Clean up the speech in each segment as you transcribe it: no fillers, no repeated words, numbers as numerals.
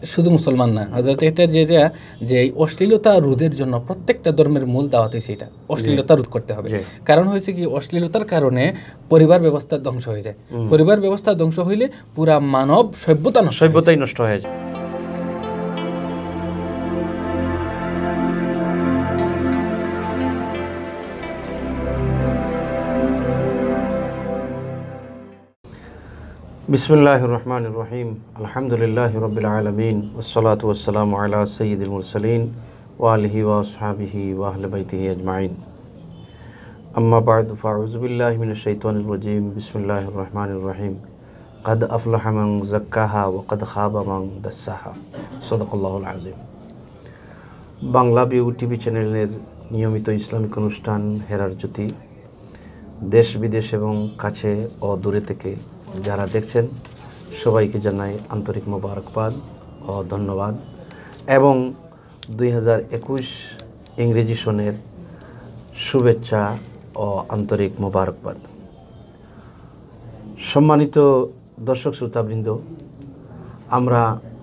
শুধু মুসলমান না হযরত, এটা যেটা যে অশ্লীলতা রোধের জন্য প্রত্যেকটা ধর্মের মূল দাওয়াত হয়েছে এটা, অশ্লীলতা রোধ করতে হবে। কারণ হয়েছে কি, অশ্লীলতার কারণে পরিবার ব্যবস্থা ধ্বংস হয়ে যায়। পরিবার ব্যবস্থা ধ্বংস হইলে পুরা মানব সভ্যতাই নষ্ট হয়ে যায়। বিসমিল্লাহির রহমানির রহিম, আলহামদুলিল্লাহি রাব্বিল আলামিন, ওয়াসসালাতু ওয়াসসালামু আলা সাইয়্যিদিল মুরসালিন ওয়া আলিহি ওয়া আসহাবিহি ওয়া আহলি বাইতিহি আজমাইন। আম্মা বা'দু, ফাআউযু বিল্লাহি মিনাশ শাইতানির রাজীম। বিসমিল্লাহির রহমানির রহিম। কাদ আফলাহা মান যাক্কাহা ওয়া কাদ খাবা মান দাসসাহা। সাদাকাল্লাহুল আযীম। বাংলা ভিউ টিভি চ্যানেলের নিয়মিত ইসলামিক অনুষ্ঠান হেরার জ্যোতি, দেশ বিদেশ এবং কাছে ও দূরে থেকে যারা দেখছেন সবাইকে জানাই আন্তরিক মোবারকবাদ ও ধন্যবাদ এবং 2021 ইংরেজি সনের শুভেচ্ছা ও আন্তরিক মোবারকবাদ। সম্মানিত দর্শক শ্রোতাবৃন্দ, আমরা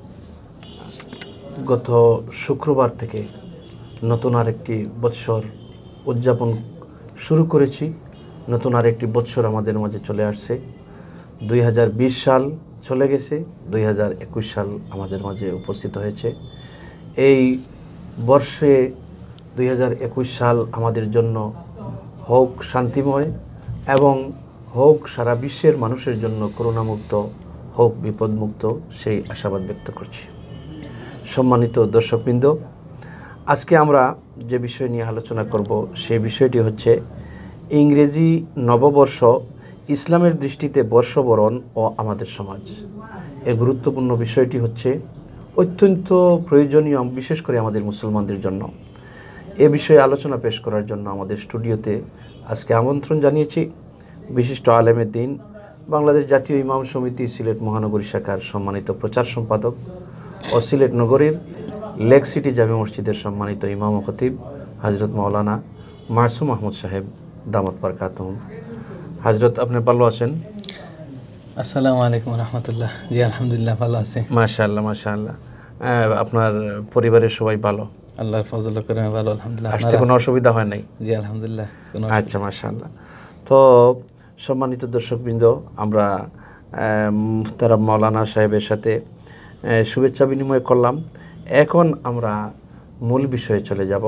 গত শুক্রবার থেকে নতুন আরেকটি বৎসর উদযাপন শুরু করেছি। নতুন আরেকটি বৎসর আমাদের মাঝে চলে আসছে। 2020 সাল চলে গেছে, 2021 সাল আমাদের মাঝে উপস্থিত হয়েছে। এই বর্ষে 2021 সাল আমাদের জন্য হোক শান্তিময় এবং হোক সারা বিশ্বের মানুষের জন্য করুণামুক্ত, হোক বিপদমুক্ত, সেই আশাবাদ ব্যক্ত করছি। সম্মানিত দর্শকবৃন্দ, আজকে আমরা যে বিষয় নিয়ে আলোচনা করব সেই বিষয়টি হচ্ছে ইংরেজি নববর্ষ, ইসলামের দৃষ্টিতে বর্ষবরণ ও আমাদের সমাজ। এই গুরুত্বপূর্ণ বিষয়টি হচ্ছে অত্যন্ত প্রয়োজনীয়, বিশেষ করে আমাদের মুসলমানদের জন্য। এ বিষয়ে আলোচনা পেশ করার জন্য আমাদের স্টুডিওতে আজকে আমন্ত্রণ জানিয়েছি বিশিষ্ট আলেমের দিন, বাংলাদেশ জাতীয় ইমাম সমিতি সিলেট মহানগরী শাখার সম্মানিত প্রচার সম্পাদক ও সিলেট নগরীর লেক সিটি জামে মসজিদের সম্মানিত ইমাম ও খতিব হযরত মাওলানা মাসুম আহমদ সাহেব, দামাত বারকাতুহুম। হযরত, আপনি ভালো আছেন? আসসালামু আলাইকুম রাহমাতুল্লাহ। জি আলহামদুলিল্লাহ ভালো আছি। মাশাআল্লাহ মাশাআল্লাহ। আপনার পরিবারের সবাই ভালো? আল্লাহর ফজল করে ভালো আলহামদুলিল্লাহ। আসতে কোনো অসুবিধা হয় নাই? জি আলহামদুলিল্লাহ। আচ্ছা, মাশাআল্লাহ। তো সম্মানিত দর্শকবৃন্দ, আমরা মুহতারাম মাওলানা সাহেবের সাথে শুভেচ্ছা বিনিময় করলাম। এখন আমরা মূল বিষয়ে চলে যাব।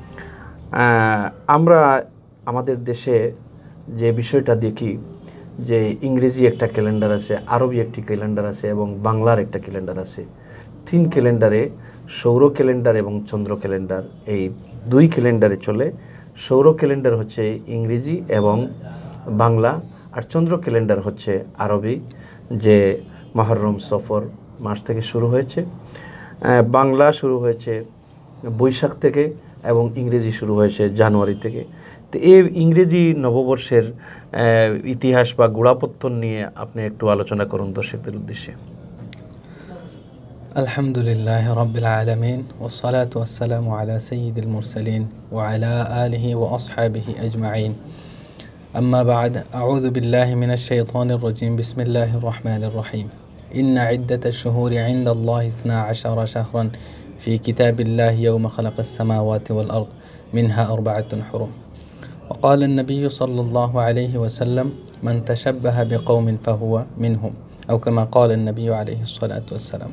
আমরা আমাদের দেশে যে বিষয়টা দেখি যে ইংরেজি একটা ক্যালেন্ডার আছে, আরবি একটি ক্যালেন্ডার আছে এবং বাংলার একটা ক্যালেন্ডার আছে। 3 ক্যালেন্ডারে, সৌর ক্যালেন্ডার এবং চন্দ্র ক্যালেন্ডার, এই 2 ক্যালেন্ডারে চলে। সৌর ক্যালেন্ডার হচ্ছে ইংরেজি এবং বাংলা, আর চন্দ্র ক্যালেন্ডার হচ্ছে আরবি, যে মুহররম সফর মাস থেকে শুরু হয়েছে। বাংলা শুরু হয়েছে বৈশাখ থেকে এবং ইংরেজি শুরু হয়েছে জানুয়ারি থেকে। তো এই ইংরেজি নববর্ষের ইতিহাস বা গোড়াপত্তন নিয়ে আপনি একটু আলোচনা করুন দর্শকদের উদ্দেশ্যে। আলহামদুলিল্লাহ রাব্বিল আলামিন, ওয়াসসালাতু ওয়াসসালামু আলা সাইয়্যিদিল মুরসালিন ওয়া আলা আলিহি ওয়া আসহাবিহি আজমাইন। আম্মা বা'দ, আউযু বিল্লাহি মিনাশ শাইতানির রাজীম। বিসমিল্লাহির রহমানির রহিম। ইন্না ইদ্দাতাশ শুহুরি ইনদাল্লাহি 12 শাহরান ফি কিতাবিল্লাহি ইয়াওমা খালাকাস সামাওয়াতি ওয়াল আরদ মিনহা আরবা'তুন হুরুম। وقال النبي صلى الله عليه وسلم من تشبه بقوم فهو منهم أو كما قال النبي عليه الصلاة والسلام।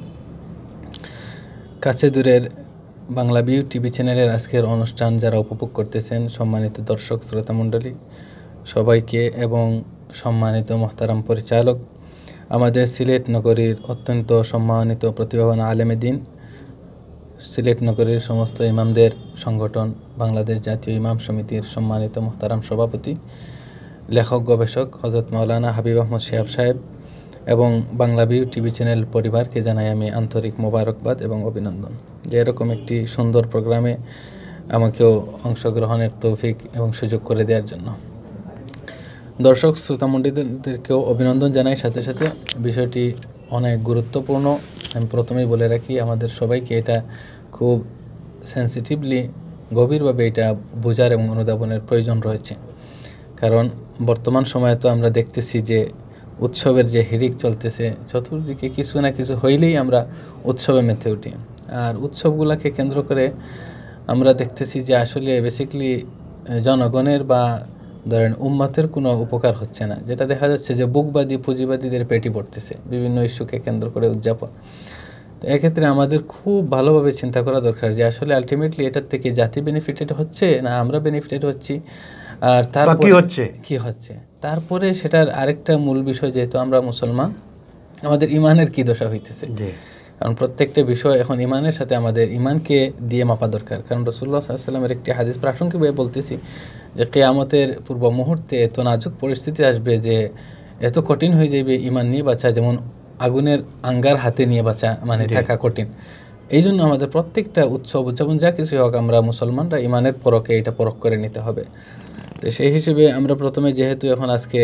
কাছে দূরের বাংলা ভিউ টিভি চ্যানেলের আজকের অনুষ্ঠান যারা উপভোগ করতেছেন, সম্মানিত দর্শক শ্রোতা মণ্ডলী সবাইকে এবং সম্মানিত মোহতারাম পরিচালক, আমাদের সিলেট নগরীর অত্যন্ত সম্মানিত প্রতিভাবান আলেমে দ্বীন, সিলেট নগরীর সমস্ত ইমামদের সংগঠন বাংলাদেশ জাতীয় ইমাম সমিতির সম্মানিত মোহতারাম সভাপতি, লেখক গবেষক হযরত মাওলানা হাবিব আহমদ শিহাব সাহেব এবং বাংলা ভিউ টিভি চ্যানেল পরিবারকে জানাই আমি আন্তরিক মোবারকবাদ এবং অভিনন্দন যে এরকম একটি সুন্দর প্রোগ্রামে আমাকেও অংশগ্রহণের তৌফিক এবং সুযোগ করে দেওয়ার জন্য। দর্শক শ্রোতামণ্ডলীদেরকেও অভিনন্দন জানাই। সাথে সাথে বিষয়টি অনেক গুরুত্বপূর্ণ। আমি প্রথমেই বলে রাখি, আমাদের সবাইকে এটা খুব সেন্সিটিভলি, গভীরভাবে এটা বোঝার এবং অনুধাবনের প্রয়োজন রয়েছে। কারণ বর্তমান সময়ে তো আমরা দেখতেছি যে উৎসবের যে হিড়িক চলতেছে, চতুর্দিকে কিছু না কিছু হইলেই আমরা উৎসবে মেতে উঠি। আর উৎসবগুলোকে কেন্দ্র করে আমরা দেখতেছি যে আসলে বেসিক্যালি জনগণের বা ধরেন উম্মতের কোনো উপকার হচ্ছে না, যেটা দেখা যাচ্ছে যে বুকবাদী পুঁজিবাদীদের পেটি পড়তেছে বিভিন্ন ইস্যুকে কেন্দ্র করে উদযাপন। তো এক্ষেত্রে আমাদের খুব ভালোভাবে চিন্তা করা দরকার যে আসলে আলটিমেটলি এটার থেকে জাতি বেনিফিটেড হচ্ছে না আমরা বেনিফিটেড হচ্ছি, আর তারপর কি হচ্ছে। তারপরে সেটার আরেকটা মূল বিষয়, যেহেতু আমরা মুসলমান, আমাদের ইমানের কি দশা হইতেছে, কারণ প্রত্যেকটা বিষয় এখন ইমানের সাথে আমাদের ইমানকে দিয়ে মাপা দরকার। কারণ রাসূলুল্লাহ সাল্লাল্লাহু আলাইহি ওয়াসাল্লামের একটি হাদিস প্রাসঙ্গিকভাবে বলতেছি যে কিয়ামতের পূর্ব মুহূর্তে এত নাজুক পরিস্থিতি আসবে যে এত কঠিন হয়ে যাবে ইমান নিয়ে বাঁচা, যেমন আগুনের আঙ্গার হাতে নিয়ে বাঁচা মানে থাকা কঠিন। এই জন্য আমাদের প্রত্যেকটা উৎসব উদযাপন যা কিছু হোক, আমরা মুসলমানরা ইমানের পরকে এটা পরখ করে নিতে হবে। তো সেই হিসেবে আমরা প্রথমে, যেহেতু এখন আজকে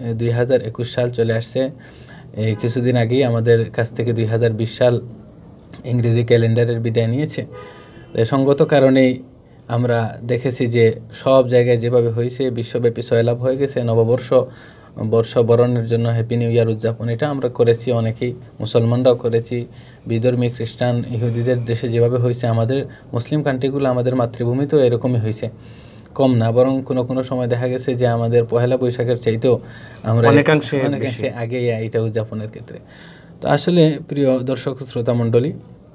2021 সাল চলে আসছে, এই কিছুদিন আগেই আমাদের কাছ থেকে 2020 সাল ইংরেজি ক্যালেন্ডারের বিদায় নিয়েছে। সঙ্গত কারণেই আমরা দেখেছি যে সব জায়গায় যেভাবে হয়েছে বিশ্বব্যাপী সয়লাভ হয়ে গেছে। বর্ষ বরণের জন্য হ্যাপি নিউ ইয়ার উদযাপন এটা আমরা করেছি, অনেকেই মুসলমানরাও করেছি। বিধর্মী খ্রিস্টান ইহুদিদের দেশে যেভাবে হয়েছে, আমাদের মুসলিম কান্ট্রিগুলো, আমাদের মাতৃভূমিতেও এরকমই হয়েছে, কম না, বরং কোনো সময় দেখা গেছে যে আমাদের পহেলা বৈশাখের চাইতেও আমরা অনেকাংশে আগে এটা উদযাপনের ক্ষেত্রে। তো আসলে প্রিয় দর্শক শ্রোতা মণ্ডলী,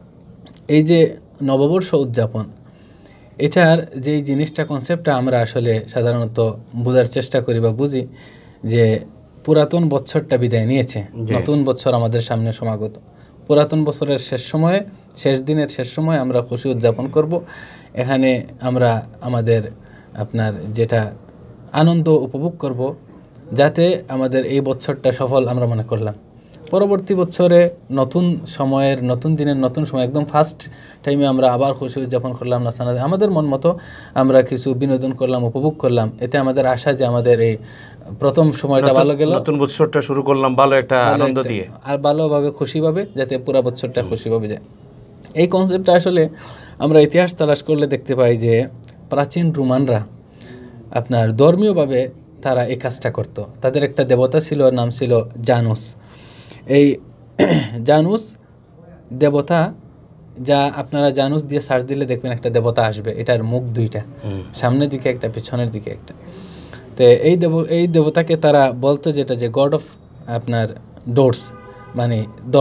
এই যে নববর্ষ উদযাপন, এটার যে জিনিসটা কনসেপ্টটা আমরা আসলে সাধারণত বোঝার চেষ্টা করি বা বুঝি যে পুরাতন বছরটা বিদায় নিয়েছে, নতুন বছর আমাদের সামনে সমাগত। পুরাতন বছরের শেষ দিনের শেষ সময় আমরা খুশি উদযাপন করব। এখানে আমরা আমাদের আপনার যেটা আনন্দ উপভোগ করব, যাতে আমাদের এই বছরটা সফল আমরা মনে করলাম। পরবর্তী বছরে নতুন সময়ের, নতুন দিনের নতুন সময়, একদম ফার্স্ট টাইমে আমরা আবার খুশি উদযাপন করলাম, নাচানা, আমাদের মন মতো আমরা কিছু বিনোদন করলাম, উপভোগ করলাম। এতে আমাদের আশা যে আমাদের এই প্রথম সময়টা ভালো গেল, নতুন বছরটা শুরু করলাম ভালো একটা আনন্দ দিয়ে, আর ভালোভাবে খুশিভাবে, যাতে পুরো বছরটা খুশিভাবে যায়। এই কনসেপ্টটা আসলে আমরা ইতিহাস তালাশ করলে দেখতে পাই যে প্রাচীন রোমানরা আপনার ধর্মীয়ভাবে তারা এই কাজটা করত। তাদের একটা দেবতা ছিল, নাম ছিল জানুস। এই জানুস দেবতা, যা আপনারা জানুস দিয়ে সার্চ দিলে দেখবেন একটা দেবতা আসবে, এটার মুখ দুইটা, সামনের দিকে একটা, পিছনের দিকে একটা। তো এই দেবতাকে তারা বলতো যেটা যে গড অফ আপনার ডোরস, মানে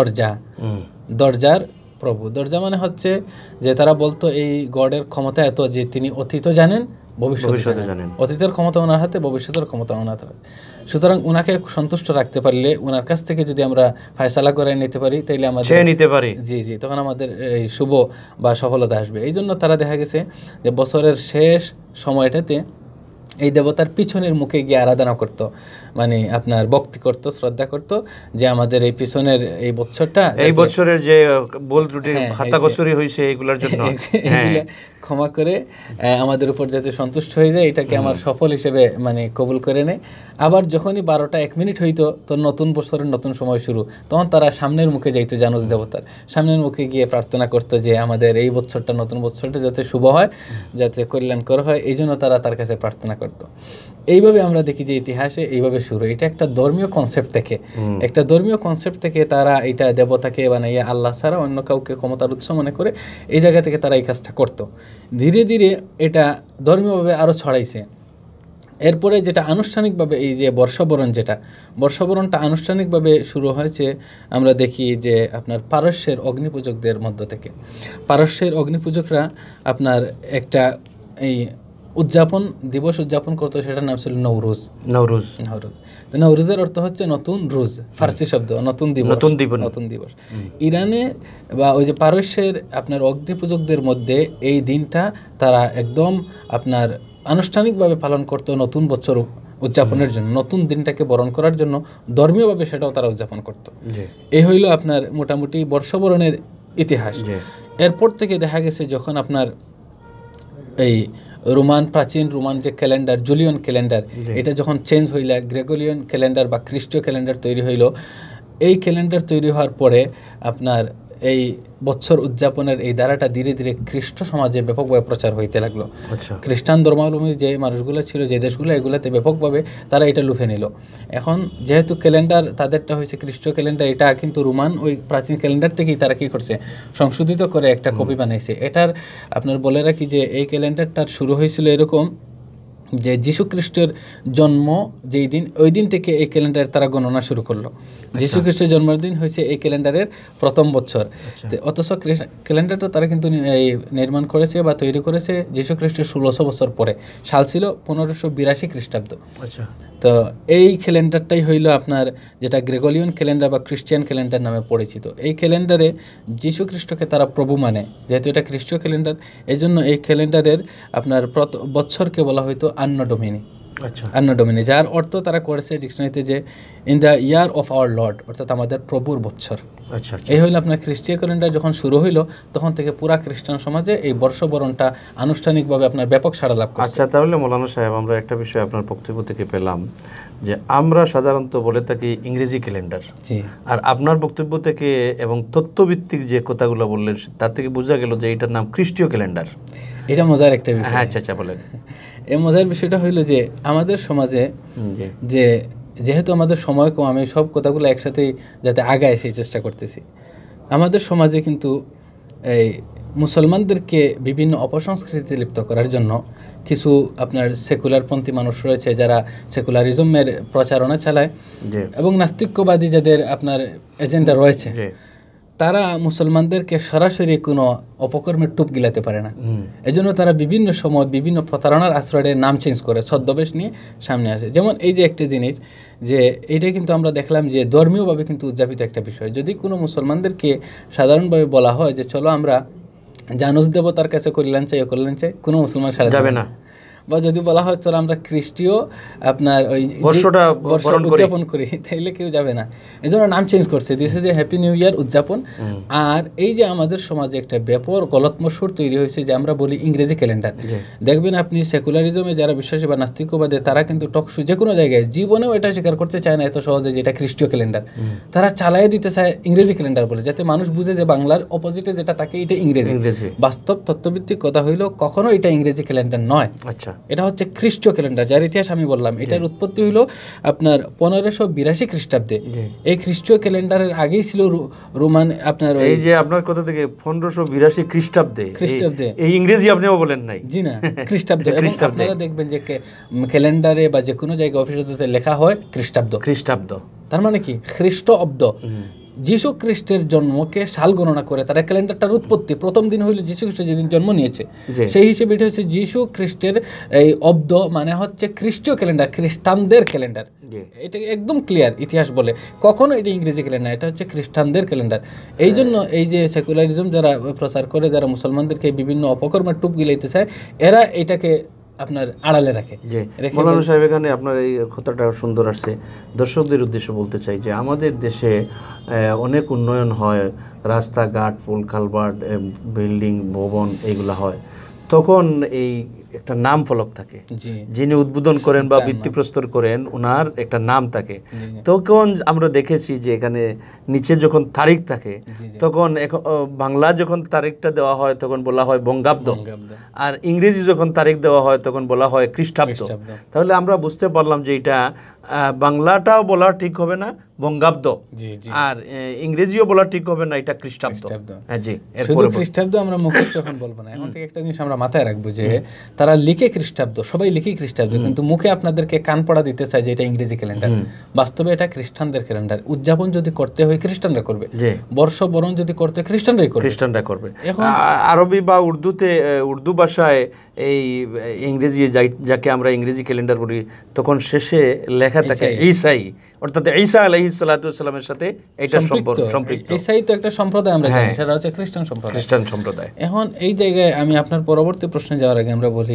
দরজার প্রভু। দরজা মানে হচ্ছে যে তারা বলতো এই গডের ক্ষমতা এত যে তিনি অতীত জানেন, ভবিষ্যৎ জানেন। অতীতের ক্ষমতা ওনার হাতে, ভবিষ্যতের ক্ষমতা ওনার হাতে। সুতরাং ওনাকে সন্তুষ্ট রাখতে পারলে, ওনার কাছ থেকে যদি আমরা ফয়সালা করে নিতে পারি, তাইলে আমাদের নিতে পারি, জি, তখন আমাদের এই শুভ বা সফলতা আসবে। এই জন্য তারা দেখা গেছে যে বছরের শেষ সময়টাতে এই দেবতার পিছনের মুখে গিয়ে আরাধনা করত, মানে আপনার ভক্তি করত, শ্রদ্ধা করত, যে আমাদের এই পিছনের এই বছরটা, এই বছরের যে ভুল ত্রুটি খাতা কসুরি হয়েছে এগুলোর জন্য ক্ষমা করে আমাদের উপর যাতে সন্তুষ্ট হয়ে যায়, এটাকে আমার সফল হিসেবে মানে কবুল করে নেয়। আবার যখনই 12টা 1 মিনিট হইতো, তো নতুন বছরের নতুন সময় শুরু, তখন তারা সামনের মুখে যাইতো, জানুস দেবতার সামনের মুখে গিয়ে প্রার্থনা করতো যে আমাদের এই বছরটা, নতুন বছরটা যাতে শুভ হয়, যাতে কল্যাণকর হয়, এই জন্য তারা তার কাছে প্রার্থনা করতো। এইভাবে আমরা দেখি যে ইতিহাসে এইভাবে শুরু। এটা একটা ধর্মীয় কনসেপ্ট থেকে তারা এটা দেবতাকে বানাইয়া আল্লাহ ছাড়া অন্য কাউকে ক্ষমতার উৎস মনে করে এই জায়গা থেকে তারা এই কাজটা করতো। ধীরে ধীরে এটা ধর্মীয়ভাবে আরও ছড়াইছে। এরপরে যেটা আনুষ্ঠানিকভাবে এই যে বর্ষবরণটা আনুষ্ঠানিকভাবে শুরু হয়েছে, আমরা দেখি যে আপনার পারস্যের অগ্নিপূজকদের মধ্য থেকে। পারস্যের অগ্নিপূজকরা আপনার একটা এই দিবস উদযাপন করতো, সেটার নাম ছিল নওরুজ। নওরুজের অর্থ হচ্ছে নতুন রোজ, ফার্সি শব্দ, নতুন দিবস। ইরানে বা ওই যে পারস্যের আপনার অগ্নিপূজকদের মধ্যে এই দিনটা তারা একদম আপনার আনুষ্ঠানিকভাবে পালন করতো, নতুন বছর উদযাপনের জন্য, নতুন দিনটাকে বরণ করার জন্য ধর্মীয়ভাবে সেটাও তারা উদযাপন করতো। এই হইল আপনার মোটামুটি বর্ষবরণের ইতিহাস। এরপর থেকে দেখা গেছে যখন আপনার এই প্রাচীন রোমান যে ক্যালেন্ডার, জুলিয়ান ক্যালেন্ডার, এটা যখন চেঞ্জ হইলা, গ্রেগরিয়ান ক্যালেন্ডার বা খ্রিস্টীয় ক্যালেন্ডার তৈরি হইল। এই ক্যালেন্ডার তৈরি হওয়ার পরে আপনার এই বৎসর উদযাপনের এই ধারাটা ধীরে ধীরে খ্রিস্ট সমাজে ব্যাপকভাবে প্রচার হইতে লাগলো। খ্রিস্টান ধর্মাবলম্বী যে মানুষগুলো ছিল, যে দেশগুলো, এগুলোতে ব্যাপকভাবে তারা এটা লুফে নিল। এখন যেহেতু ক্যালেন্ডার তাদেরটা হয়েছে খ্রিস্টীয় ক্যালেন্ডার, এটা কিন্তু রোমান ওই প্রাচীন ক্যালেন্ডার থেকেই তারা কী করছে, সংশোধিত করে একটা কপি বানাইছে। এটার আপনার বলে রাখি যে এই ক্যালেন্ডারটার শুরু হয়েছিল এরকম যে যীশু খ্রিস্টের জন্ম যেই দিন, ওই দিন থেকে এই ক্যালেন্ডার তারা গণনা শুরু করলো। যীশু খ্রিস্টের জন্মদিন হয়েছে এই ক্যালেন্ডারের প্রথম বছর। অথচ ক্যালেন্ডারটা তারা কিন্তু নির্মাণ করেছে বা তৈরি করেছে যীশু খ্রিস্টের 1600 বছর পরে। সাল ছিল 1582 খ্রিস্টাব্দ। তো এই ক্যালেন্ডারটাই হইল আপনার যেটা গ্রেগরিয়ান ক্যালেন্ডার বা খ্রিস্টিয়ান ক্যালেন্ডার নামে পরিচিত। এই ক্যালেন্ডারে যীশু খ্রিস্টকে তারা প্রভু মানে, যেহেতু এটা খ্রিস্টীয় ক্যালেন্ডার, এই জন্য এই ক্যালেন্ডারের আপনার বছরকে বলা হয়তো আন্নো ডোমিনি। আন্নো ডোমিনি, যার অর্থ তারা করেছে ডিকশনারিতে যে in the year of our lord, অর্থাৎ আমাদের প্রভুর বৎসর। এই হইল আপনার খ্রিস্টীয় ক্যালেন্ডার। যখন শুরু হইল তখন থেকে পুরা খ্রিস্টান সমাজে এই বর্ষবরণটা আনুষ্ঠানিকভাবে আপনার ব্যাপক সাড়া লাভ করছে। আচ্ছা, তাহলে মৌলানা সাহেব, আমরা একটা বিষয় আপনার বক্তব্য থেকে পেলাম যে আমরা সাধারণত বলে থাকি ইংরেজি ক্যালেন্ডার, আর আপনার বক্তব্য থেকে এবং তথ্যভিত্তিক যে কথাগুলো বললেন তার থেকে বোঝা গেল যে এটার নাম খ্রিস্টীয় ক্যালেন্ডার। এটা মজার একটা বিষয়। হ্যাঁ, আচ্ছা বলেন। এই মজার বিষয়টা হইল যে আমাদের সমাজে যে যেহেতু আমাদের সময় কম, আমি সব কথাগুলো একসাথে যাতে আগায় সেই চেষ্টা করতেছি। আমাদের সমাজে কিন্তু এই মুসলমানদেরকে বিভিন্ন অপসংস্কৃতিতে লিপ্ত করার জন্য কিছু আপনার সেকুলারপন্থী মানুষ রয়েছে যারা সেকুলারিজমের প্রচারণা চালায়, এবং নাস্তিক্যবাদী যাদের আপনার এজেন্ডা রয়েছে, তারা মুসলমানদেরকে সরাসরি কোনো অপকর্মের টুপ গিলাতে পারে না। এজন্য তারা বিভিন্ন সময় বিভিন্ন প্রতারণার আশ্রয়ের নাম চেঞ্জ করে ছদ্মবেশ নিয়ে সামনে আসে। যেমন এই যে একটা জিনিস, যে এইটা কিন্তু আমরা দেখলাম যে ধর্মীয়ভাবে কিন্তু উদযাপিত একটা বিষয়। যদি কোনো মুসলমানদেরকে সাধারণভাবে বলা হয় যে চলো আমরা জানুস দেবতার কাছে কল্যাণ চাই, কোনো মুসলমান সারা যাবে না। বা যদি বলা হয় চলো আমরা খ্রিস্টীয় আপনার ওই বর্ষটা উদযাপন করি, তাইলে কেউ যাবে না। এই জন্য নাম চেঞ্জ করছে, this is a happy new year উদযাপন। আর এই যে আমাদের সমাজে একটা ব্যাপক গলত মসুর তৈরি হয়েছে যে আমরা বলি ইংরেজি ক্যালেন্ডার। দেখবেন আপনি সেকুলারিজমে যারা বিশ্বাসী বা নাস্তিকবাদে, তারা কিন্তু টকশু যে কোনো জায়গায় জীবনেও এটা স্বীকার করতে চায় না এত সহজে যে এটা খ্রিস্টীয় ক্যালেন্ডার। তারা চালায় দিতে চায় ইংরেজি ক্যালেন্ডার বলে, যাতে মানুষ বুঝে যে বাংলার অপোজিটে যেটা থাকে এটা ইংরেজি। বাস্তব তত্ত্বভিত্তিক কথা হইলো কখনো এটা ইংরেজি ক্যালেন্ডার নয়। আচ্ছা, এটা হচ্ছে খ্রিস্টীয় ক্যালেন্ডার, যার ইতিহাস আমি বললাম। এটার উৎপত্তি হইল আপনার 1582 খ্রিস্টাব্দে। এই খ্রিস্টীয় ক্যালেন্ডারের আগেই ছিল রোমান আপনার, এই যে আপনার কথা থেকে 1582 খ্রিস্টাব্দে এই ইংরেজি আপনিও বলেন নাই। জি না, খ্রিস্টাব্দ। এবং আপনারা দেখবেন যে ক্যালেন্ডারে বা যে কোনো জায়গায় অফিসে লেখা হয় খ্রিস্টাব্দ। তার মানে কি খ্রিস্ট অব্দ। যীশু খ্রিস্টের জন্মকে সাল গণনা করে তারা ক্যালেন্ডারটার উৎপত্তি প্রথম দিন হইল যীশু খ্রিস্ট যেদিন জন্ম নিয়েছে, সেই হিসেবে এটা হচ্ছে যীশু খ্রিস্টের এই অব্দ মানে হচ্ছে খ্রিস্টীয় ক্যালেন্ডার, খ্রিস্টানদের ক্যালেন্ডার। এটা একদম ক্লিয়ার ইতিহাস বলে, কখনো এটা ইংরেজি ক্যালেন্ডার, এটা হচ্ছে খ্রিস্টানদের ক্যালেন্ডার। এই জন্য এই যে সেকুলারিজম যারা প্রচার করে, যারা মুসলমানদেরকে বিভিন্ন অপকর্মের টুপ গিলাইতে চায়, এরা এটাকে আপনার আড়ালে রাখে। মৌলানা সাহেব, এখানে আপনার এই কথাটা সুন্দর আসছে। দর্শকদের উদ্দেশ্যে বলতে চাই যে আমাদের দেশে অনেক উন্নয়ন হয়, রাস্তাঘাট, পুল কালভার্ট, বিল্ডিং, ভবন এইগুলো হয়, তখন এই একটা নাম ফলক থাকে, যিনি উদ্বোধন করেন বা ভিত্তিপ্রস্তর করেন ওনার একটা নাম থাকে। তখন আমরা দেখেছি যে এখানে নিচে যখন তারিখ থাকে, তখন বাংলা যখন তারিখটা দেওয়া হয় তখন বলা হয় বঙ্গাব্দ, আর ইংরেজি যখন তারিখ দেওয়া হয় তখন বলা হয় খ্রিস্টাব্দ। তাহলে আমরা বুঝতে পারলাম যে এটা বাংলাটাও বলা ঠিক হবে না বঙ্গাব্দ, আর ইংরেজিও বলা ঠিক হবে না এটা খ্রিস্টাব্দ। হ্যাঁ জি, শুধু খ্রিস্টাব্দ আমরা মুখস্থ এখন বলবো না। এখন থেকে একটা জিনিস আমরা মাথায় রাখবো যে তারা লিখে খ্রিস্টাব্দ, সবাই লিখে খ্রিস্টাব্দ, কিন্তু মুখে আপনাদেরকে কান পড়া দিতে চায় যে এটা ইংরেজি ক্যালেন্ডার। বাস্তবে এটা খ্রিস্টানদের ক্যালেন্ডার। উদযাপন যদি করতে হয় খ্রিস্টানরা করবে, বর্ষবরণ যদি করতে খ্রিস্টানরা করবে। এখন আরবি বা উর্দু ভাষায় এই ইংরেজি যাকে আমরা ইংরেজি ক্যালেন্ডার বলি, তখন শেষে লেখা থাকে ঈসাই, অর্থাৎ ঈসা আলাইহিস সালাতু ওয়াস সালামের সাথে এটা সম্পৃক্ত। ঈসাই তো একটা সম্প্রদায়, আমরা জানি সেটা হচ্ছে খ্রিস্টান সম্প্রদায়। এখন এই জায়গায় আমি আপনার পরবর্তী প্রশ্নে যাওয়ার আগে আমরা বলি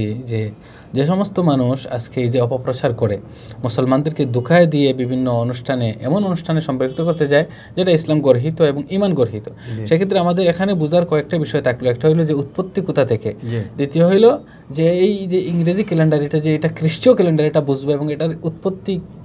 যে সমস্ত মানুষ আজকে এই যে অপপ্রচার করে মুসলমানদেরকে দুঃখায় দিয়ে বিভিন্ন অনুষ্ঠানে, এমন অনুষ্ঠানে সম্পৃক্ত করতে যায় যেটা ইসলাম গর্হিত এবং ঈমান গর্হিত, সেক্ষেত্রে আমাদের এখানে বোঝার কয়েকটা বিষয় থাকলো। একটা হইলো যে উৎপত্তি কোথা থেকে, দ্বিতীয় হইলো যে এই যে ইংরেজি ক্যালেন্ডার, এটা যে এটা খ্রিস্টীয় ক্যালেন্ডার এটা বুঝবো এবং এটার উৎপত্তি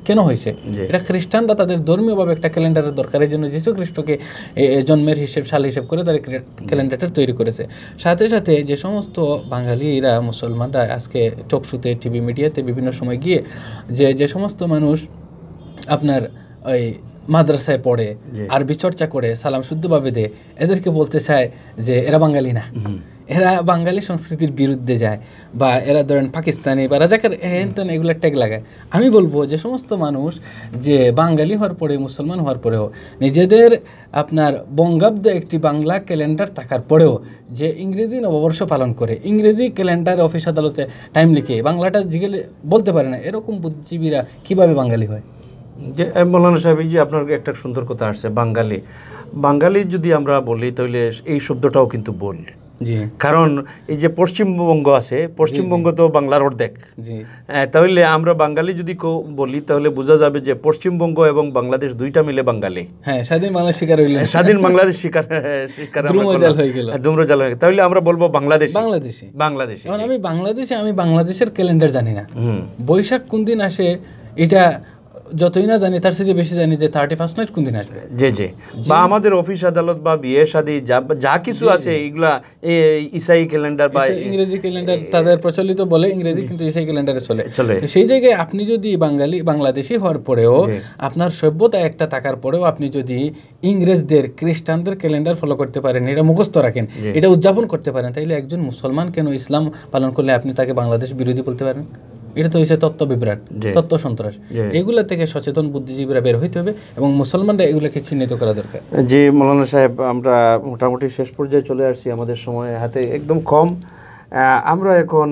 কেন হয়েছে? এটা খ্রিস্টানরা তাদের ধর্মীয়ভাবে একটা ক্যালেন্ডারের দরকারের জন্য যীশু খ্রিস্টকে জন্মের সাল হিসেব করে তারা ক্যালেন্ডারটা তৈরি করেছে। সাথে সাথে যে সমস্ত বাঙালিরা মুসলমানরা আজকে টকশোতে টিভি মিডিয়াতে বিভিন্ন সময় গিয়ে যে সমস্ত মানুষ আপনার ওই মাদ্রাসায় পড়ে আরবি চর্চা করে সালাম শুদ্ধভাবে দেয়, এদেরকে বলতে চায় যে এরা বাঙালি না, এরা বাঙালি সংস্কৃতির বিরুদ্ধে যায়, বা এরা ধরেন পাকিস্তানি বা রাজাকার হেন এগুলো ট্যাগ লাগায়। আমি বলবো যে সমস্ত মানুষ যে বাঙালি হওয়ার পরে মুসলমান হওয়ার পরেও নিজেদের আপনার বঙ্গাব্দ একটি বাংলা ক্যালেন্ডার থাকার পরেও যে ইংরেজি নববর্ষ পালন করে, ইংরেজি ক্যালেন্ডার অফিস আদালতে টাইম লিখে বাংলাটা জিগেলে বলতে পারে না, এরকম বুদ্ধিজীবীরা কীভাবে বাঙালি হয়? যে মৌলানা সাহেব, এই যে আপনার একটা সুন্দর কথা আসছে বাঙালি, বাঙালি যদি আমরা বলি তাহলে এই শব্দটাও কিন্তু ভুল। কারণ এই যে পশ্চিমবঙ্গ আছে, পশ্চিমবঙ্গ তো বাংলার অর্ধেক। তাহলে আমরা বাঙালি যদি বলি তাহলে বোঝা যাবে যে পশ্চিমবঙ্গ এবং বাংলাদেশ দুইটা মিলে বাঙালি। হ্যাঁ, স্বাধীন বাংলাদেশ শিকার হইল, স্বাধীন বাংলাদেশ শিকার ধূম্রজাল হয়ে গেল, ধূম্রজাল হয়ে গেল। তাহলে আমরা বলবো বাংলাদেশি। বাংলাদেশি এখন আমি বাংলাদেশের ক্যালেন্ডার জানি না, বৈশাখ কোন দিন আসে এটা যতই না জানি তার সাথে বেশি জানি যে 31st নাইট কোন দিন আসবে। জি বা আমাদের অফিস আদালত বা বিয়ে শাদী যা কিছু আছে এগুলা ইসাই ক্যালেন্ডার বা ইংরেজি ক্যালেন্ডার তাদের প্রচলিত বলে ইংরেজি, কিন্তু ইসাই ক্যালেন্ডারে চলে। সেই জায়গায় আপনি যদি বাংলাদেশি হওয়ার পরেও আপনার সভ্যতা একটা থাকার পরেও আপনি যদি ইংরেজদের খ্রিস্টানদের ক্যালেন্ডার ফলো করতে পারেন, এটা মুখস্থ রাখেন, এটা উদযাপন করতে পারেন, তাইলে একজন মুসলমান কেন ইসলাম পালন করলে আপনি তাকে বাংলাদেশ বিরোধী বলতে পারেন? এটা তো হয়েছে তত্ত্ব বিভ্রাট, তত্ত্ব সন্ত্রাস। এগুলা থেকে সচেতন বুদ্ধিজীবীরা বের হইতে হবে এবং মুসলমানরা এগুলাকে চিহ্নিত করা দরকার। জি মৌলানা সাহেব, আমরা মোটামুটি শেষ পর্যায়ে চলে আসছি, আমাদের সময় হাতে একদম কম। আমরা এখন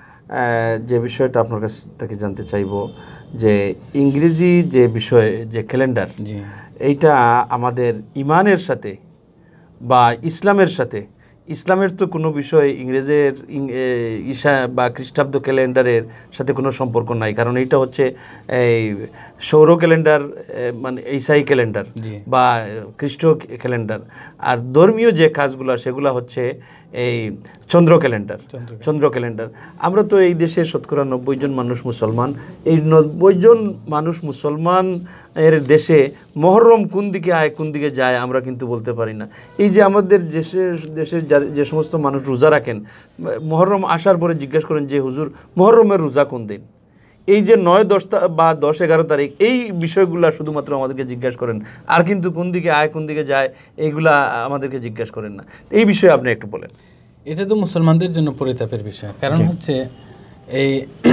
যে বিষয়টা আপনার কাছ থেকে জানতে চাইব যে ইংরেজি যে বিষয়, যে ক্যালেন্ডার, এইটা আমাদের ইমানের সাথে বা ইসলামের সাথে, ইসলামের তো কোনো বিষয় ইংরেজের ঈশা বা খ্রিস্টাব্দ ক্যালেন্ডারের সাথে কোনো সম্পর্ক নাই, কারণ এইটা হচ্ছে এই সৌর ক্যালেন্ডার, মানে ঈসাই ক্যালেন্ডার বা খ্রিস্ট ক্যালেন্ডার। আর ধর্মীয় যে কাজগুলো সেগুলো হচ্ছে এই চন্দ্র ক্যালেন্ডার। আমরা তো এই দেশে শতকরা 90 জন মানুষ মুসলমান। এই 90 জন মানুষ মুসলমান এর দেশে মহরম কোন দিকে আয় কোন দিকে যায় আমরা কিন্তু বলতে পারি না। এই যে আমাদের দেশের যে সমস্ত মানুষ রোজা রাখেন, মহরম আসার পরে জিজ্ঞেস করেন যে হুজুর মহরমের রোজা কোন দিন? এই যে 9, 10 বা 10-11 তারিখ, এই বিষয়গুলো শুধুমাত্র আমাদেরকে জিজ্ঞাসা করেন, আর কিন্তু কোন দিকে আয় কোন দিকে যায় এইগুলা আমাদেরকে জিজ্ঞাসা করেন না। এই বিষয়ে আপনি একটু বলেন। এটা তো মুসলমানদের জন্য পরিতাপের বিষয়, কারণ হচ্ছে এই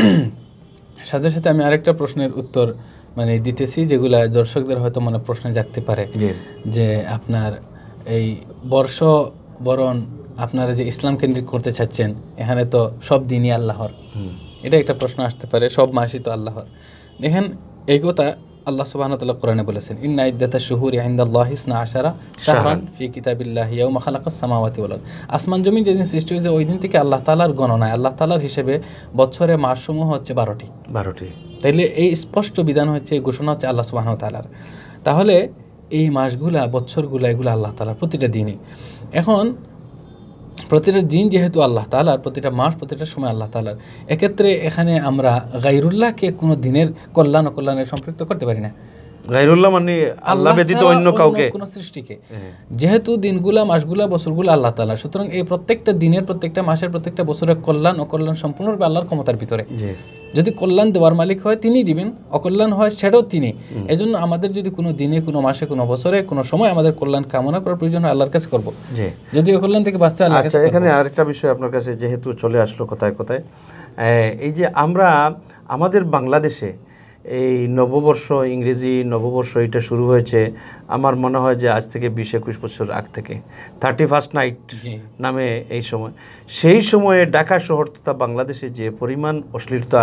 সাথে সাথে আমি আরেকটা প্রশ্নের উত্তর মানে দিতেছি, যেগুলা দর্শকদের হয়তো মনে প্রশ্ন জাগতে পারে যে আপনার এই বর্ষ বরণ আপনারা যে ইসলাম কেন্দ্রিক করতে চাচ্ছেন, এখানে তো সব দিনই আল্লাহর, এটা একটা প্রশ্ন আসতে পারে, সব মাসই তো আল্লাহর। দেখেন এই কথা আল্লাহ সুবহানাহু ওয়া তাআলা কোরআনে বলেছেন, ইন্না ইদ্দাতাশ শুহুরি ইনদাল্লাহি 12 শাহরান ফি কিতাবিল্লাহি ইয়াওমা খালাকাস সামাওয়াতি ওয়াল আরদ। আসমান জমিন যেদিন সৃষ্টি হয়েছে ওই দিন থেকে আল্লাহ তাআলার গণনায়, আল্লাহ তাআলার হিসেবে বছরে মাসসমূহ হচ্ছে 12টি। তাইলে এই স্পষ্ট বিধান হচ্ছে, ঘোষণা হচ্ছে আল্লাহ সুবহানাহু ওয়া তাআলার। তাহলে এই মাসগুলা, বছরগুলা, এগুলো আল্লাহ তাআলার প্রতিটা দিনই। এখন প্রতিটা দিন যেহেতু আল্লাহ তাআলার, প্রতিটা মাস প্রতিটা সময় আল্লাহ তাআলার, এক্ষেত্রে এখানে আমরা গায়রুল্লাহকে কোনো দিনের কল্যাণ অকল্যাণের সম্পৃক্ত করতে পারি না। গায়রুল্লাহ মানে আল্লাহ ব্যতীত অন্য কাউকে, কোনো সৃষ্টিকে। যেহেতু দিনগুলা, মাসগুলা, বছরগুলা আল্লাহ তাআলা, সুতরাং এই প্রত্যেকটা দিনের, প্রত্যেকটা মাসের, প্রত্যেকটা বছরের কল্যাণ অকল্যাণ সম্পূর্ণরূপে আল্লাহর ক্ষমতার ভিতরে। যদি কল্যাণ দেওয়ার মালিক হয় তিনি দিবেন, অকল্যাণ হয় সেটাও তিনি। এজন্য আমাদের যদি কোনো দিনে, কোনো মাসে, কোনো বছরে, কোনো সময় আমাদের কল্যাণ কামনা করার প্রয়োজন হয়, আল্লাহর কাছে করব। যদি অকল্যাণ থেকে বাঁচতে হয় আল্লাহর কাছে। এখানে আরেকটা বিষয় আপনার কাছে যেহেতু চলে আসলো কথায় কথায়, এই যে আমরা আমাদের বাংলাদেশে এই নববর্ষ, ইংরেজি নববর্ষ এটা শুরু হয়েছে আমার মনে হয় যে আজ থেকে 20-21 বছর আগ থেকে, 31st নাইট নামে এই সময়। সেই সময়ে ঢাকা শহর তথা বাংলাদেশে যে পরিমাণ অশ্লীলতা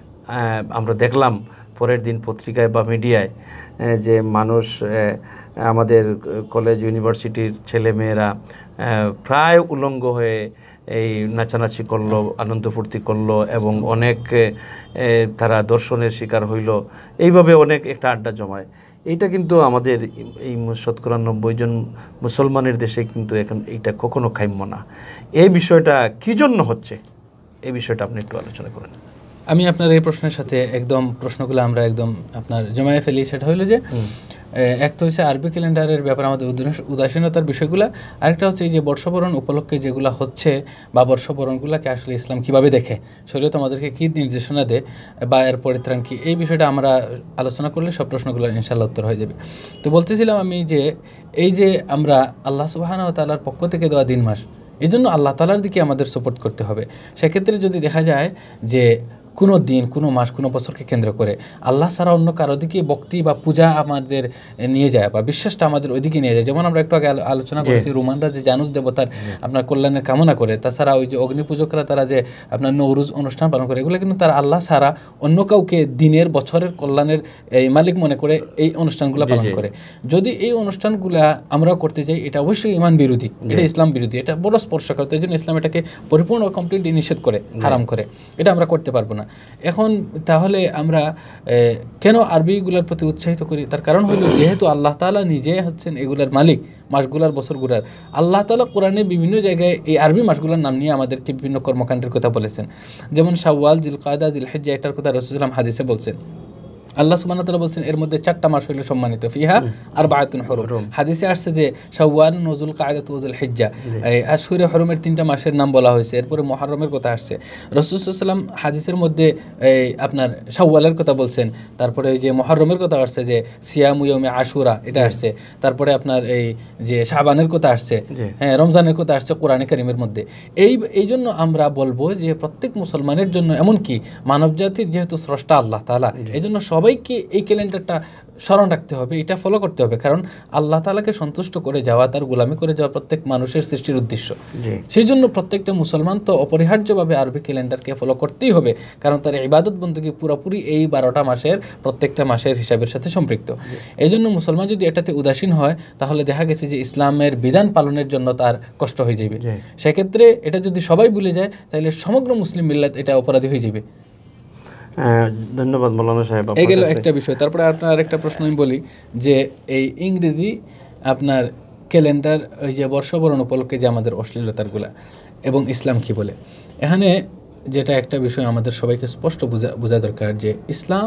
আমরা দেখলাম পরের দিন পত্রিকায় বা মিডিয়ায়, যে মানুষ, আমাদের কলেজ ইউনিভার্সিটির ছেলেমেয়েরা প্রায় উলঙ্গ হয়ে এই নাচানাচি করলো, আনন্দ ফুর্তি করলো এবং অনেক তারা দর্শনের শিকার হইল, এইভাবে অনেক একটা আড্ডা জমায়। এইটা কিন্তু আমাদের এই শতকরা 90 জন মুসলমানের দেশে কিন্তু এখন এইটা কখনো কাম্য না। এই বিষয়টা কী জন্য হচ্ছে, এই বিষয়টা আপনি একটু আলোচনা করেন। আমি আপনার এই প্রশ্নের সাথে একদম প্রশ্নগুলো আমরা একদম আপনার জমায়ে ফেলি। সেটা হলো যে এক তো হচ্ছে আরবি ক্যালেন্ডারের ব্যাপারে আমাদের উদাসীনতার বিষয়গুলা, আরেকটা হচ্ছে এই যে বর্ষবরণ উপলক্ষে যেগুলো হচ্ছে বা বর্ষবরণগুলোকে আসলে ইসলাম কিভাবে দেখে, শরীয়ত আমাদেরকে কী নির্দেশনা দেয় বা এর পরিত্রাণ কী, এই বিষয়টা আমরা আলোচনা করলে সব প্রশ্নগুলো ইনশাআল্লাহ উত্তর হয়ে যাবে। তো বলতেছিলাম আমি যে এই যে আমরা আল্লাহ সুবহানাহু ওয়া তাআলার পক্ষ থেকে দেওয়া দিন মাস, এই জন্য আল্লাহ তাআলার দিকে আমাদের সাপোর্ট করতে হবে। সেক্ষেত্রে যদি দেখা যায় যে কোনো দিন, কোনো মাস, কোনো বছরকে কেন্দ্র করে আল্লাহ ছাড়া অন্য কারো দিকে ভক্তি বা পূজা আমাদের নিয়ে যায় বা বিশ্বাসটা আমাদের ওইদিকে নিয়ে যায়, যেমন আমরা একটু আগে আলোচনা করেছি রোমানরা যে জানুস দেবতার আপনার কল্যাণের কামনা করে, তাছাড়া ওই যে অগ্নি পূজকরা তারা যে আপনার নৌরুজ অনুষ্ঠান পালন করে, এগুলো কিন্তু তারা আল্লাহ ছাড়া অন্য কাউকে দিনের বছরের কল্যাণের এই মালিক মনে করে এই অনুষ্ঠানগুলো পালন করে। যদি এই অনুষ্ঠানগুলা আমরাও করতে যাই, এটা অবশ্যই ইমান বিরোধী, এটা ইসলাম বিরোধী, এটা বড় স্পর্শকাতর। এই জন্য ইসলাম এটাকে পরিপূর্ণ কমপ্লিটলি নিষেধ করে, হারাম করে, এটা আমরা করতে পারবো না। এখন তাহলে আমরা কেন আরবিগুলার প্রতি উৎসাহিত করি? তার কারণ হলো যেহেতু আল্লাহ তাআলা নিজে হচ্ছেন এগুলার মালিক, মাসগুলার বছরগুলার। আল্লাহ তাআলা কোরআনে বিভিন্ন জায়গায় এই আরবি মাসগুলোর নাম নিয়ে আমাদেরকে বিভিন্ন কর্মকাণ্ডের কথা বলেছেন, যেমন শাওয়াল, জিলকাদা, জিলহিজ্জা, এটার কথা রাসূলুল্লাহ সাল্লাল্লাহু আলাইহি হাদিসে বলছেন। আল্লাহ সুবহানাহু ওয়া তাআলা বলছেন এর মধ্যে 4টা মাস হইল সম্মানিত, ফিহা আরবাআতুন হুরুম। হাদিসে আসছে যে শাওয়াল, নজুল কায়দা, তুজুল হিজ্জা, এই আশহুরে হুরুমের 3টা মাসের নাম বলা হয়েছে। এরপরে মুহররমের কথা আসছে। রাসূল সাল্লাল্লাহু আলাইহি ওয়াসাল্লাম হাদিসের মধ্যে এই আপনার শাওয়ালের কথা বলছেন, তারপরে এই যে মুহররমের কথা আসছে যে সিয়ামু ইয়াউমে আশুরা, এটা আসছে। তারপরে আপনার এই যে শাবানের কথা আসছে, হ্যাঁ রমজানের কথা আসছে কোরআনে কারীমের মধ্যে। এই জন্য আমরা বলবো যে প্রত্যেক মুসলমানের জন্য, এমনকি মানবজাতির যেহেতু স্রষ্টা আল্লাহ তাআলা, এই জন্য সবাইকে এই ক্যালেন্ডারটা স্মরণ রাখতে হবে, এটা ফলো করতে হবে। কারণ আল্লাহ তাআলাকে সন্তুষ্ট করে যাওয়া, তার গোলামি করে যাওয়া প্রত্যেক মানুষের সৃষ্টির উদ্দেশ্য। সেই জন্য প্রত্যেকটা মুসলমান তো অপরিহার্যভাবে আরবি ক্যালেন্ডারকে ফলো করতেই হবে, কারণ তার ইবাদত বন্দেগী পুরোপুরি এই 12টা মাসের প্রত্যেকটা মাসের হিসাবের সাথে সম্পৃক্ত। এই জন্য মুসলমান যদি এটাতে উদাসীন হয়, তাহলে দেখা গেছে যে ইসলামের বিধান পালনের জন্য তার কষ্ট হয়ে যাবে। সেক্ষেত্রে এটা যদি সবাই ভুলে যায়, তাহলে সমগ্র মুসলিম মিল্লাত এটা অপরাধী হয়ে যাবে। ধন্যবাদ মৌলানা সাহেব। এই গেল একটা বিষয়। তারপরে আপনার আরেকটা প্রশ্ন আমি বলি যে এই ইংরেজি আপনার ক্যালেন্ডার, ওই যে বর্ষবরণ উপলক্ষে যে আমাদের অশ্লীলতারগুলা, এবং ইসলাম কি বলে, এখানে যেটা একটা বিষয় আমাদের সবাইকে স্পষ্ট বোঝা দরকার যে ইসলাম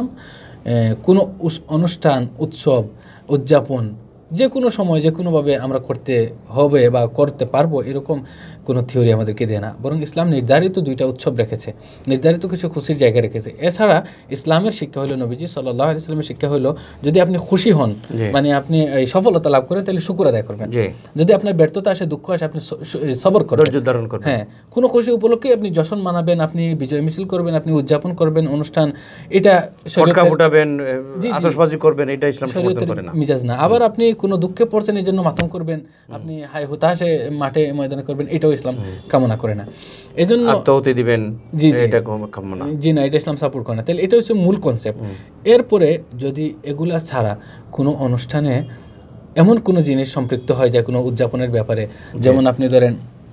কোনো অনুষ্ঠান, উৎসব, উদযাপন যে কোনো সময় যে কোনোভাবে আমরা করতে হবে বা করতে পারবো এরকম কোনো থিওরি আমাদেরকে দেয় না, বরং ইসলাম নির্ধারিত 2টা উৎসব রেখেছে, নির্ধারিত কিছু খুশির জায়গা রেখেছে। এছাড়া ইসলামের শিক্ষা হলো, নবীজি সাল্লাল্লাহু আলাইহি ওয়াসাল্লামের শিক্ষা হলো, যদি আপনি খুশি হন, মানে আপনি এই সফলতা লাভ করেন, তাহলে শুকর আদায় করবেন। যদি আপনার ব্যর্থতা আসে, দুঃখ আসে, আপনি সবর করবেন, ধৈর্য ধারণ করবেন। হ্যাঁ, কোনো খুশি উপলক্ষে আপনি জশ্ন মানাবেন, আপনি বিজয় মিছিল করবেন, আপনি উদযাপন করবেন অনুষ্ঠান, এটা ফটকা ফুটাবেন, আতশবাজি করবেন, এটা ইসলাম সমর্থন করে না, মিজাজ না। আবার আপনি কোনো দুঃখে পড়ছেন, এই জন্য মাতম করবেন, আপনি হাই হুতাশে মাঠে ময়দানে করবেন, এটাও ইসলাম কামনা করে না। এই জন্য আত্মাহুতি দিবেন, এটা কামনা, জি না, এটা ইসলাম সাপোর্ট করে না। তাহলে এটা হচ্ছে মূল কনসেপ্ট। এরপরে যদি এগুলা ছাড়া কোনো অনুষ্ঠানে এমন কোনো জিনিস সম্পৃক্ত হয় যায় কোনো উদযাপনের ব্যাপারে, যেমন আপনি ধরেন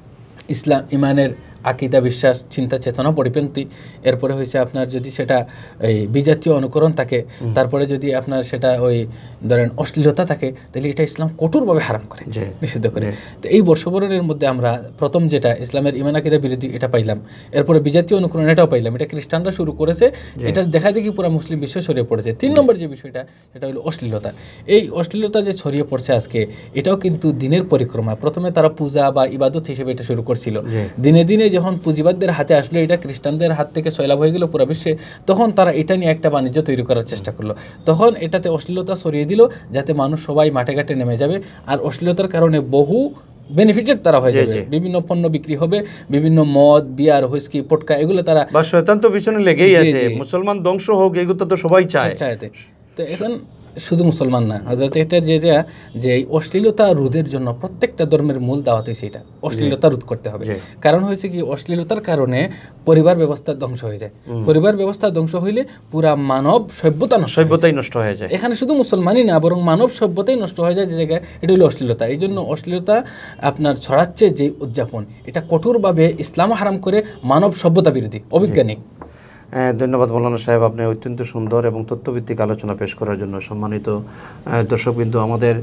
ইসলাম ইমানের আকিদা, বিশ্বাস, চিন্তা, চেতনা, পরিপন্থী, এরপরে হয়েছে আপনার যদি সেটা এই বিজাতীয় অনুকরণ থাকে, তারপরে যদি আপনার সেটা ওই ধরেন অশ্লীলতা থাকে, তাহলে এটা ইসলাম কঠোরভাবে হারাম করে, নিষিদ্ধ করে। তো এই বর্ষবরণের মধ্যে আমরা প্রথম যেটা ইসলামের ইমান আকিদা বিরোধী, এটা পাইলাম। এরপরে বিজাতীয় অনুকরণ, এটাও পাইলাম, এটা খ্রিস্টানরা শুরু করেছে, এটার দেখা দেখি পুরো মুসলিম বিশ্ব ছড়িয়ে পড়েছে। 3 নম্বর যে বিষয়টা, সেটা হলো অশ্লীলতা। এই অশ্লীলতা যে ছড়িয়ে পড়ছে আজকে, এটাও কিন্তু দিনের পরিক্রমা। প্রথমে তারা পূজা বা ইবাদত হিসেবে এটা শুরু করছিল, দিনে দিনে যখন পুঁজিবাদদের হাতে আসলো, এটা খ্রিস্টানদের হাত থেকে সয়লাভ হয়ে গেল পুরো বিশ্বে, তখন তারা এটা নিয়ে একটা বাণিজ্য তৈরি করার চেষ্টা করলো। তখন এটাতে অশ্লীলতা ছড়িয়ে দিল, যাতে মানুষ সবাই মাঠে ঘাটে নেমে যাবে। আর অশ্লীলতার কারণে বহু বেনিফিটেড তারা হয়ে যাবে, বিভিন্ন পণ্য বিক্রি হবে, বিভিন্ন মদ, বিয়ার, হুইস্কি, পটকা, এগুলো তারা, বা শয়তান তো পিছনে লেগেই আছে, মুসলমান ধ্বংস হোক, এগুলো তো সবাই চায়। তো এখন শুধু মুসলমান না, হযরত এটা যেটা যে এই অশ্লীলতা রোধের জন্য প্রত্যেকটা ধর্মের মূল দাওয়াত হয়েছে এটা, অশ্লীলতা রোধ করতে হবে। কারণ হয়েছে কি, অশ্লীলতার কারণে পরিবার ব্যবস্থা ধ্বংস হয়ে যায়। পরিবার ব্যবস্থা ধ্বংস হইলে পুরা মানব সভ্যতাই নষ্ট হয়ে যায়। এখানে শুধু মুসলমানই না, বরং মানব সভ্যতাই নষ্ট হয়ে যায় যে জায়গায়, এটা হলো অশ্লীলতা। এই জন্য অশ্লীলতা আপনার ছড়াচ্ছে যে উদযাপন, এটা কঠোরভাবে ইসলাম হারাম করে, মানব সভ্যতা বিরোধী, অবৈজ্ঞানিক। ধন্যবাদ মৌলানা সাহেব, আপনি অত্যন্ত সুন্দর এবং তথ্যভিত্তিক আলোচনা পেশ করার জন্য। সম্মানিত দর্শকবৃন্দ, আমাদের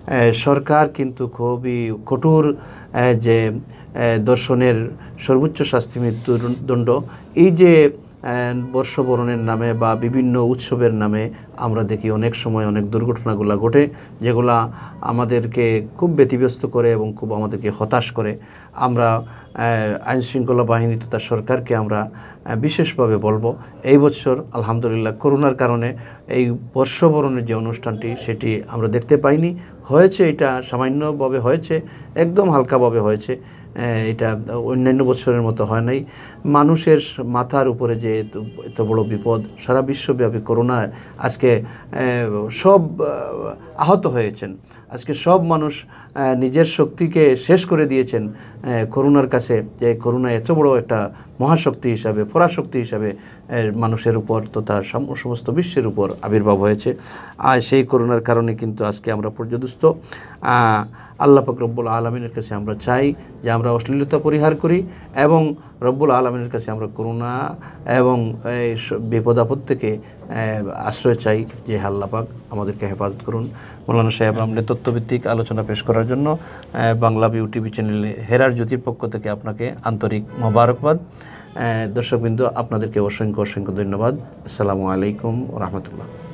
সরকার কিন্তু খুবই কঠোর যে দর্শনের সর্বোচ্চ শাস্তি মৃত্যুদণ্ড, এই যে বর্ষবরণের নামে বা বিভিন্ন উৎসবের নামে আমরা দেখি অনেক সময় অনেক দুর্ঘটনাগুলো ঘটে, যেগুলা আমাদেরকে খুব ব্যতিব্যস্ত করে এবং খুব আমাদেরকে হতাশ করে। আমরা আইনশৃঙ্খলা বাহিনী তথা সরকারকে আমরা বিশেষভাবে বলবো, এই বছর আলহামদুলিল্লাহ করোনার কারণে এই বর্ষবরণের যে অনুষ্ঠানটি সেটি আমরা দেখতে পাইনি। হয়েছে, এটা সামান্যভাবে হয়েছে, একদম হালকাভাবে হয়েছে, এটা অন্যান্য বছরের মতো হয় নাই। মানুষের মাথার উপরে যে এত বড় বিপদ, সারা বিশ্বব্যাপী করোনা, আজকে সব আহত হয়েছেন, আজকে সব মানুষ নিজের শক্তিকে শেষ করে দিয়েছেন করোনার কাছে, যে করোনা এত বড় একটা মহাশক্তি হিসাবে, পরাশক্তি হিসাবে মানুষের উপর তথা সমস্ত বিশ্বের উপর আবির্ভাব হয়েছে। আর সেই করোনার কারণে কিন্তু আজকে আমরা পর্যদুস্ত। আল্লাহ পাক রব্বুল আলামিনের কাছে আমরা চাই যে আমরা অশ্লীলতা পরিহার করি এবং রব্বুল আলামিনের কাছে আমরা করুণা এবং এই বিপদ আপদ থেকে আশ্রয় চাই, যে আল্লাহ পাক আমাদেরকে হেফাজত করুন। মৌলানা সাহেব, আমাদের তথ্যভিত্তিক আলোচনা পেশ করার জন্য বাংলা ভিউ টিভি চ্যানেলে হেরার জ্যোতির পক্ষ থেকে আপনাকে আন্তরিক মোবারকবাদ। দর্শকবৃন্দ, আপনাদেরকে অসংখ্য অসংখ্য ধন্যবাদ। আসসালামু আলাইকুম ওয়া রাহমাতুল্লাহ।